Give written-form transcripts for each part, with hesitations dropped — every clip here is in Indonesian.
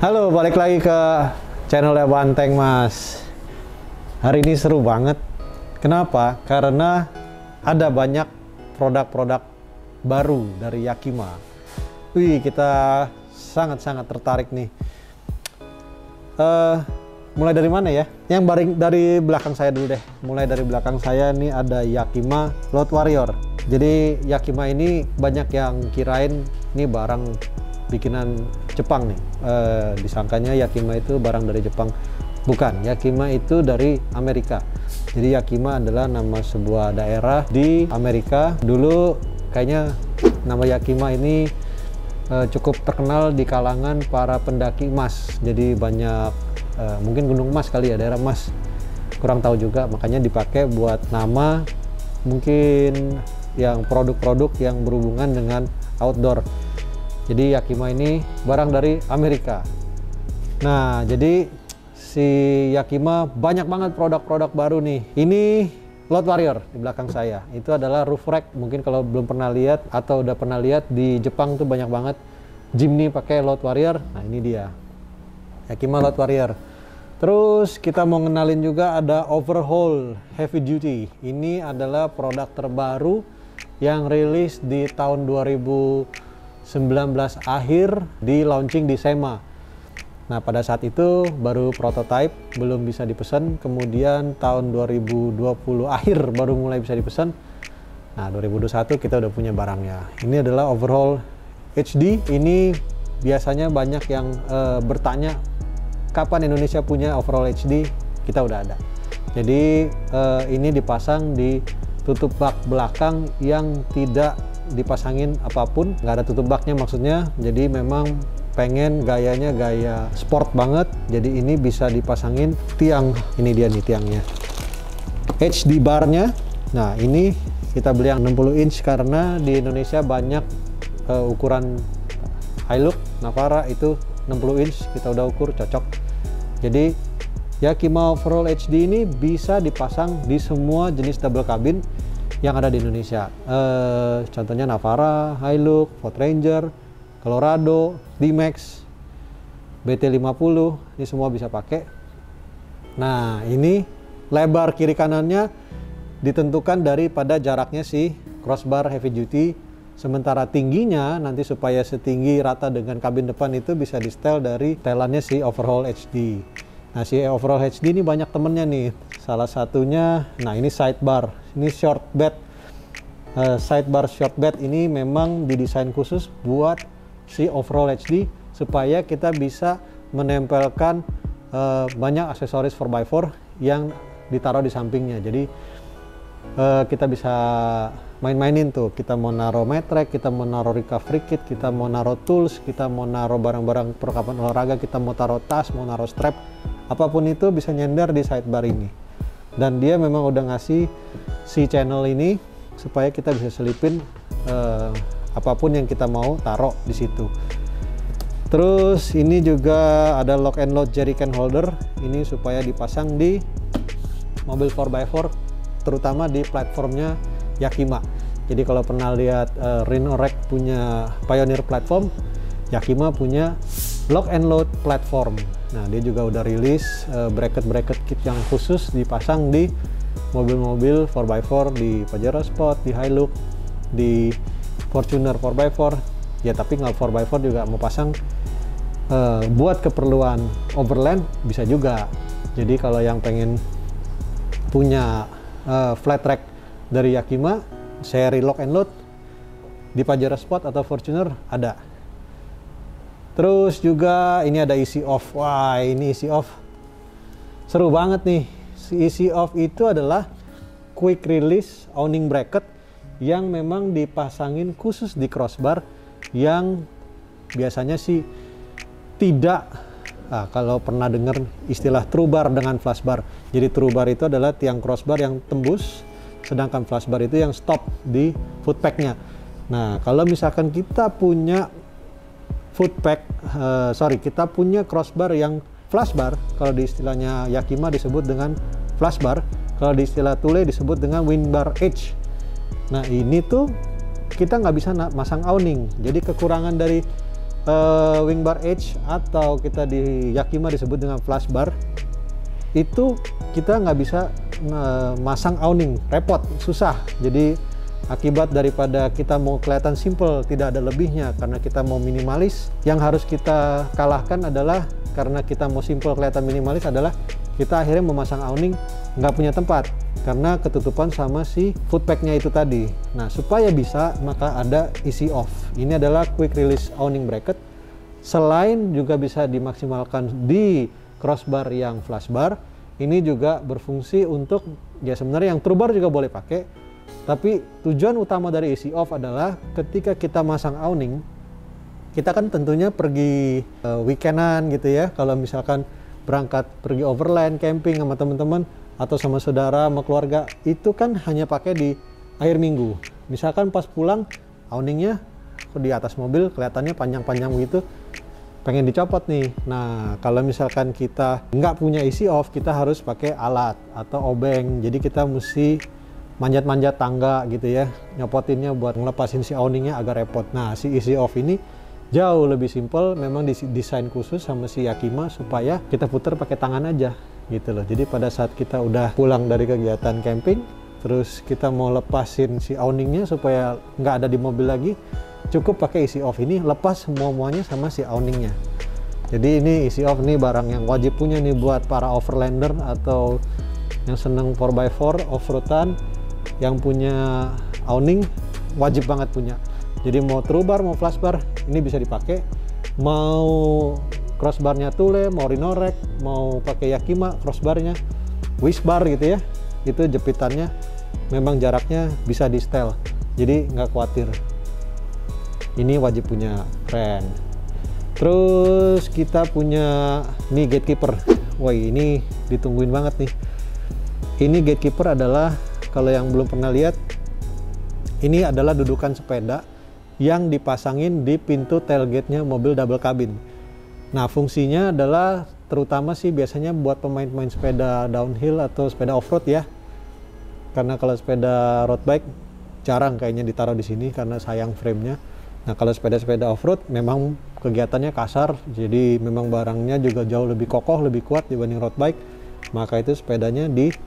Halo, balik lagi ke channelnya Banteng Mas. Hari ini seru banget. Kenapa? Karena ada banyak produk-produk baru dari Yakima. Wih, kita sangat-sangat tertarik nih. Mulai dari mana ya? Yang dari belakang saya dulu deh. Mulai dari belakang saya nih ada Yakima Load Warrior. Jadi Yakima ini banyak yang kirain ini barang bikinan Jepang nih. Disangkanya Yakima itu barang dari Jepang. Bukan, Yakima itu dari Amerika. Jadi Yakima adalah nama sebuah daerah di Amerika. Dulu kayaknya nama Yakima ini cukup terkenal di kalangan para pendaki emas. Jadi banyak mungkin gunung emas kali ya, daerah emas. Kurang tahu juga, makanya dipakai buat nama mungkin yang produk-produk yang berhubungan dengan outdoor. Jadi Yakima ini barang dari Amerika. Nah, jadi si Yakima banyak banget produk-produk baru nih. Ini Load Warrior di belakang saya. Itu adalah roof rack. Mungkin kalau belum pernah lihat atau udah pernah lihat, di Jepang tuh banyak banget Jimny pakai Load Warrior. Nah, ini dia. Yakima Load Warrior. Terus kita mau ngenalin juga ada Overhaul Heavy Duty. Ini adalah produk terbaru yang rilis di tahun 2019 akhir, di launching di SEMA. Nah, pada saat itu baru prototype, belum bisa dipesan. Kemudian tahun 2020 akhir baru mulai bisa dipesan. Nah, 2021 kita udah punya barangnya. Ini adalah Overhaul HD. Ini biasanya banyak yang bertanya kapan Indonesia punya Overhaul HD. Kita udah ada. Jadi ini dipasang di tutup bak belakang yang tidak dipasangin apapun, nggak ada tutup baknya maksudnya. Jadi memang pengen gayanya gaya sport banget, jadi ini bisa dipasangin tiang. Ini dia nih tiangnya, HD barnya. Nah, ini kita beli yang 60 inch karena di Indonesia banyak ukuran Hilux, Navara itu 60 inch, kita udah ukur cocok. Jadi Yakima Overhaul HD ini bisa dipasang di semua jenis double cabin yang ada di Indonesia. Contohnya Navara, Hilux, Ford Ranger, Colorado, D-Max, BT50, ini semua bisa pakai. Nah, ini lebar kiri kanannya ditentukan daripada jaraknya si crossbar heavy duty. Sementara tingginya nanti supaya setinggi rata dengan kabin depan itu bisa di setel dari setelannya si Overhaul HD. Nah, si Overhaul HD ini banyak temennya nih. Salah satunya, nah ini sidebar, ini short bed. Sidebar short bed ini memang didesain khusus buat si Overhaul HD supaya kita bisa menempelkan banyak aksesoris 4x4 yang ditaruh di sampingnya. Jadi kita bisa main-mainin tuh. Kita mau naruh matrek, kita mau naruh recovery kit, kita mau naruh tools, kita mau naruh barang-barang perlengkapan olahraga, kita mau taruh tas, mau naruh strap, apapun itu bisa nyender di sidebar ini. Dan dia memang udah ngasih si channel ini supaya kita bisa selipin apapun yang kita mau taruh di situ. Terus ini juga ada lock and load jerrycan holder. Ini supaya dipasang di mobil 4x4, terutama di platformnya Yakima. Jadi kalau pernah lihat Rhino-Rack punya Pioneer platform, Yakima punya lock and load platform. Nah, dia juga udah rilis bracket-bracket kit yang khusus dipasang di mobil-mobil 4x4, di Pajero Sport, di Hilux, di Fortuner 4x4. Ya, tapi nggak 4x4 juga mau pasang buat keperluan overland bisa juga. Jadi kalau yang pengen punya flat rack dari Yakima seri lock and load di Pajero Sport atau Fortuner ada. Terus juga ini ada easy off. Wah, ini easy off seru banget nih. Easy off itu adalah quick release awning bracket yang memang dipasangin khusus di crossbar, yang biasanya sih tidak. Kalau pernah dengar istilah true bar dengan flash bar. Jadi true bar itu adalah tiang crossbar yang tembus, sedangkan flash bar itu yang stop di footpacknya. Nah, kalau misalkan kita punya kita punya crossbar yang flash bar, kalau di istilahnya Yakima disebut dengan flash bar, kalau di istilah Thule disebut dengan wing bar edge. Nah, ini tuh kita nggak bisa masang awning. Jadi kekurangan dari wing bar edge atau kita di Yakima disebut dengan flash bar, itu kita nggak bisa masang awning, repot, susah. Jadi akibat daripada kita mau kelihatan simple, tidak ada lebihnya karena kita mau minimalis, yang harus kita kalahkan adalah karena kita mau simple kelihatan minimalis adalah kita akhirnya memasang awning nggak punya tempat karena ketutupan sama si footpacknya itu tadi. Nah, supaya bisa maka ada easy off. Ini adalah quick release awning bracket. Selain juga bisa dimaksimalkan di crossbar yang flash bar, ini juga berfungsi untuk ya sebenarnya yang true bar juga boleh pakai. Tapi tujuan utama dari easy off adalah ketika kita masang awning, kita kan tentunya pergi weekendan gitu ya. Kalau misalkan berangkat pergi overland, camping sama teman-teman atau sama saudara, sama keluarga, itu kan hanya pakai di akhir minggu. Misalkan pas pulang, awningnya di atas mobil kelihatannya panjang-panjang begitu, pengen dicopot nih. Nah, kalau misalkan kita nggak punya easy off, kita harus pakai alat atau obeng. Jadi kita mesti manjat-manjat tangga gitu ya, nyopotinnya buat ngelepasin si awningnya agak repot. Nah, si easy off ini jauh lebih simpel, memang didesain khusus sama si Yakima supaya kita putar pakai tangan aja gitu loh. Jadi pada saat kita udah pulang dari kegiatan camping, terus kita mau lepasin si awningnya supaya nggak ada di mobil lagi, cukup pakai easy off ini, lepas semua-muanya sama si awningnya. Jadi ini easy off nih barang yang wajib punya nih buat para overlander atau yang seneng 4x4 off-roadan, yang punya awning wajib banget punya. Jadi mau true bar, mau flash bar, ini bisa dipakai. Mau crossbarnya Thule, mau Rhino-Rack, mau pakai Yakima crossbarnya, Wishbar gitu ya, itu jepitannya memang jaraknya bisa di setel, jadi nggak khawatir. Ini wajib punya, keren. Terus kita punya nih gatekeeper. Wah, ini ditungguin banget nih. Ini gatekeeper adalah, kalau yang belum pernah lihat, ini adalah dudukan sepeda yang dipasangin di pintu tailgate-nya mobil double cabin. Nah, fungsinya adalah terutama sih biasanya buat pemain-pemain sepeda downhill atau sepeda off-road ya. Karena kalau sepeda road bike jarang kayaknya ditaruh di sini karena sayang frame-nya. Nah, kalau sepeda-sepeda off-road memang kegiatannya kasar, jadi memang barangnya juga jauh lebih kokoh, lebih kuat dibanding road bike. Maka itu sepedanya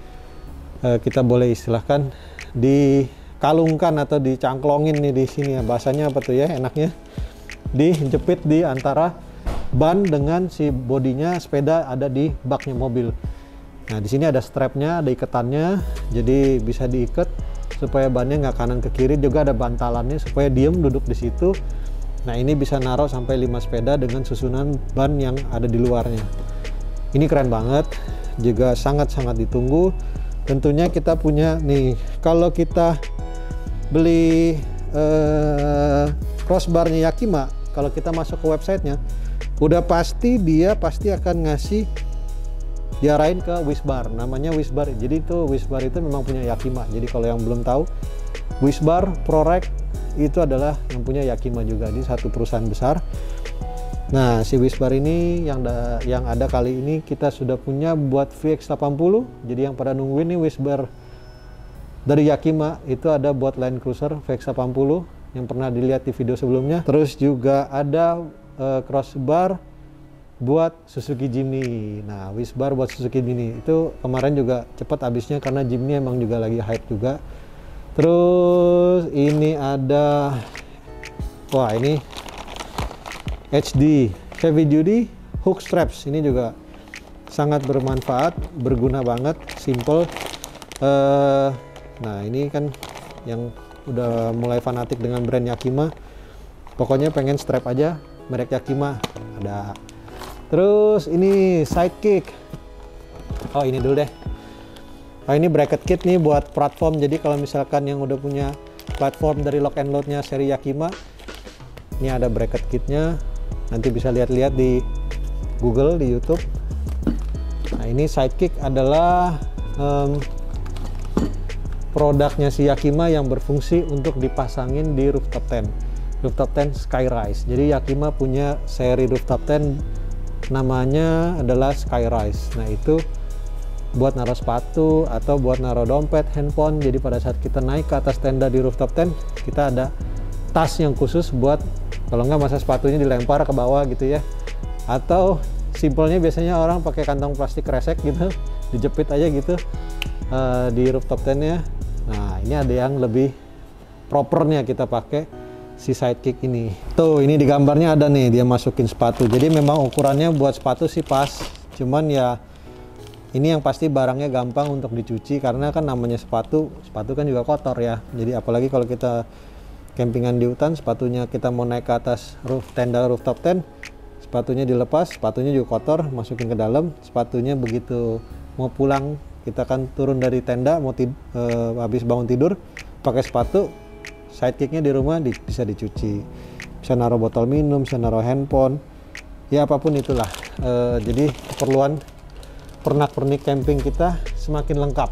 kita boleh istilahkan dikalungkan atau dicangklongin nih di sini ya, bahasanya apa tuh ya enaknya, dijepit di antara ban dengan si bodinya sepeda ada di baknya mobil. Nah, di sini ada strapnya, ada ikatannya, jadi bisa diikat supaya bannya nggak kanan ke kiri, juga ada bantalannya supaya diem duduk di situ. Nah, ini bisa naruh sampai 5 sepeda dengan susunan ban yang ada di luarnya. Ini keren banget, juga sangat-sangat ditunggu. Tentunya kita punya nih, kalau kita beli crossbarnya Yakima, kalau kita masuk ke websitenya, udah pasti dia pasti akan ngasih diarahin ke Wishbar, namanya Wishbar. Jadi itu Wishbar itu memang punya Yakima. Jadi kalau yang belum tahu, Wishbar ProRack itu adalah yang punya Yakima juga, di satu perusahaan besar. Nah, si Wishbar ini yang ada kali ini kita sudah punya buat VX80. Jadi yang pada nungguin nih Wishbar dari Yakima itu ada buat Land Cruiser VX80 yang pernah dilihat di video sebelumnya. Terus juga ada crossbar buat Suzuki Jimny. Nah, Wishbar buat Suzuki Jimny itu kemarin juga cepat habisnya karena Jimny emang juga lagi hype juga. Terus ini ada, wah ini HD heavy duty hook straps, ini juga sangat bermanfaat, berguna banget, simple. Nah, ini kan yang udah mulai fanatik dengan brand Yakima, pokoknya pengen strap aja merek Yakima ada. Terus ini sidekick, oh ini dulu deh. Oh, ini bracket kit nih buat platform. Jadi kalau misalkan yang udah punya platform dari lock and loadnya seri Yakima, ini ada bracket kitnya. Nanti bisa lihat-lihat di Google, di YouTube. Nah, ini sidekick adalah produknya si Yakima yang berfungsi untuk dipasangin di rooftop tent. Rooftop tent Skyrise. Jadi Yakima punya seri rooftop tent namanya adalah Skyrise. Nah, itu buat naruh sepatu atau buat naruh dompet, handphone. Jadi pada saat kita naik ke atas tenda di rooftop tent, kita ada tas yang khusus buat Kalau nggak masa sepatunya dilempar ke bawah gitu ya. Atau simpelnya biasanya orang pakai kantong plastik kresek gitu, dijepit aja gitu di rooftop tent-nya. Nah, ini ada yang lebih propernya kita pakai si sidekick ini. Tuh, ini di gambarnya ada nih, dia masukin sepatu. Jadi memang ukurannya buat sepatu sih pas. Cuman ya ini yang pasti barangnya gampang untuk dicuci karena kan namanya sepatu kan juga kotor ya. Jadi apalagi kalau kita campingan di hutan, sepatunya kita mau naik ke atas rooftop tent, sepatunya dilepas, sepatunya juga kotor, masukin ke dalam. Sepatunya begitu mau pulang, kita kan turun dari tenda, mau habis bangun tidur, pakai sepatu, sidekicknya di rumah bisa dicuci. Bisa naruh botol minum, bisa naruh handphone, ya apapun itulah. Jadi keperluan pernak-pernik camping kita semakin lengkap.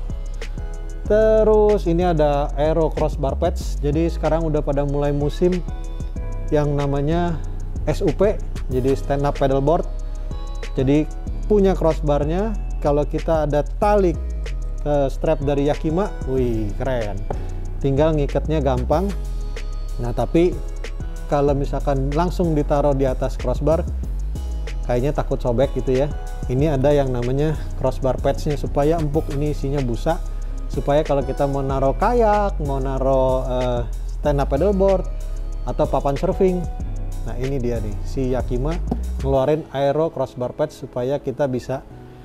Terus ini ada Aero Crossbar Pads. Jadi sekarang udah pada mulai musim yang namanya SUP, jadi stand up paddleboard. Jadi punya crossbarnya. Kalau kita ada tali strap dari Yakima, wih keren. Tinggal ngikatnya gampang. Nah tapi kalau misalkan langsung ditaruh di atas crossbar, kayaknya takut sobek gitu ya. Ini ada yang namanya crossbar pads-nya supaya empuk, ini isinya busa. Supaya kalau kita mau naruh kayak, mau naruh stand up paddleboard atau papan surfing. Nah ini dia nih, si Yakima ngeluarin Aero Crossbar Pads supaya kita bisa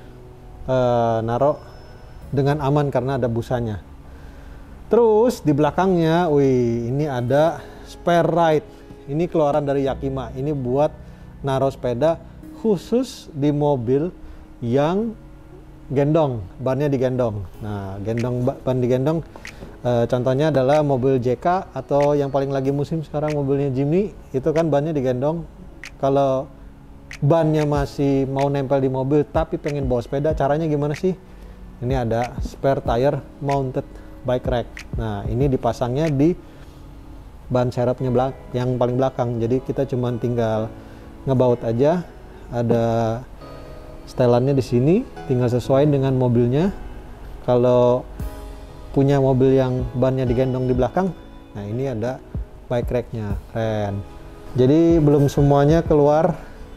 naruh dengan aman karena ada busanya. Terus di belakangnya, wih ini ada spare ride. Ini keluaran dari Yakima. Ini buat naruh sepeda khusus di mobil yang gendong, bannya digendong. Nah, ban digendong contohnya adalah mobil JK atau yang paling lagi musim sekarang mobilnya Jimny, itu kan bannya digendong. Kalau bannya masih mau nempel di mobil tapi pengen bawa sepeda, caranya gimana sih? Ini ada spare tire mounted bike rack. Nah, ini dipasangnya di ban serepnya yang paling belakang. Jadi kita cuma tinggal ngebaut aja. Ada setelannya di sini, tinggal sesuai dengan mobilnya. Kalau punya mobil yang bannya digendong di belakang, nah ini ada bike racknya, keren. Jadi belum semuanya keluar,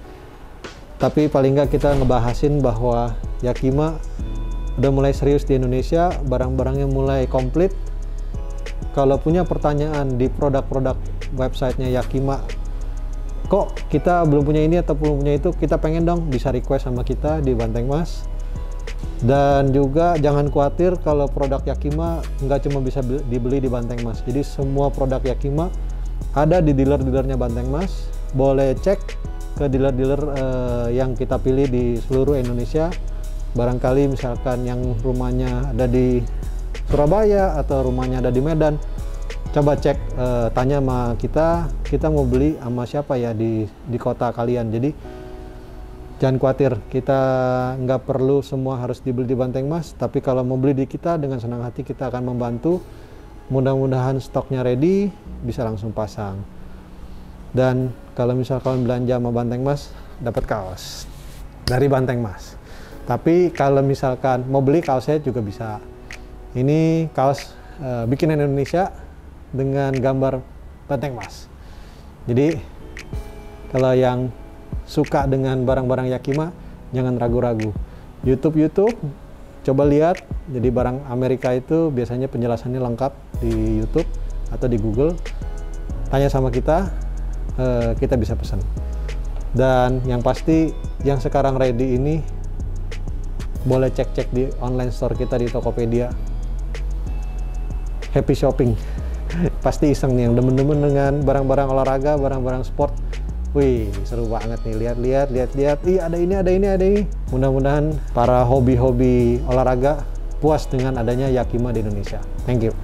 tapi paling nggak kita ngebahasin bahwa Yakima udah mulai serius di Indonesia, barang-barangnya mulai komplit. Kalau punya pertanyaan di produk-produk websitenya Yakima, kok kita belum punya ini atau belum punya itu, kita pengen dong, bisa request sama kita di Banteng Mas. Dan juga jangan khawatir kalau produk Yakima nggak cuma bisa dibeli di Banteng Mas. Jadi semua produk Yakima ada di dealer-dealernya Banteng Mas. Boleh cek ke dealer-dealer yang kita pilih di seluruh Indonesia. Barangkali misalkan yang rumahnya ada di Surabaya atau rumahnya ada di Medan, coba cek, tanya sama kita mau beli sama siapa ya di kota kalian. Jadi jangan khawatir, kita nggak perlu semua harus dibeli di Banteng Mas, tapi kalau mau beli di kita, dengan senang hati kita akan membantu. Mudah-mudahan stoknya ready, bisa langsung pasang. Dan kalau misalkan belanja sama Banteng Mas, dapat kaos dari Banteng Mas. Tapi kalau misalkan mau beli kaosnya juga bisa. Ini kaos bikinan Indonesia dengan gambar Banteng Mas. Jadi kalau yang suka dengan barang-barang Yakima, jangan ragu-ragu. YouTube, coba lihat. Jadi barang Amerika itu biasanya penjelasannya lengkap di YouTube atau di Google. Tanya sama kita, kita bisa pesan. Dan yang pasti, yang sekarang ready ini boleh cek-cek di online store kita di Tokopedia. Happy shopping. Pasti iseng nih yang demen-demen dengan barang-barang olahraga, barang-barang sport. Wih, seru banget nih, lihat. Ih, ada ini. Mudah-mudahan para hobi-hobi olahraga puas dengan adanya Yakima di Indonesia. Thank you.